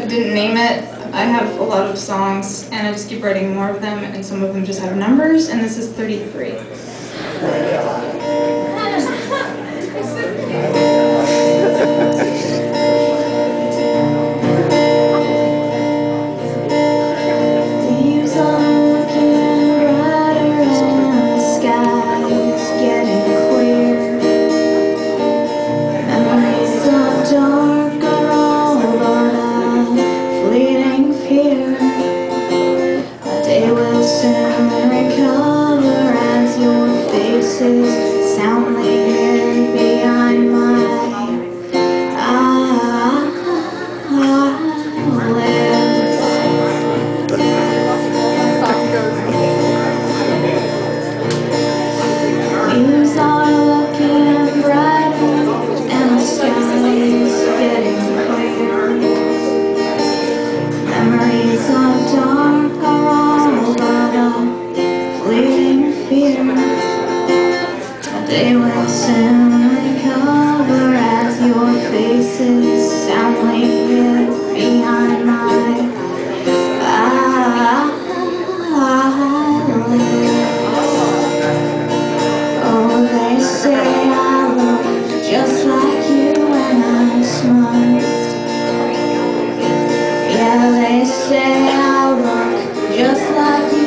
I didn't name it. I have a lot of songs, and I just keep writing more of them, and some of them just have numbers, and this is 33. Soundly heard behind my Views are looking brighter and the sky is getting clear. Memories of dark are all but a fleeting fear. They will soon recover as your faces soundly hid behind my eyelids. Oh, they say I look just like you when I smile. Yeah, they say I look just like you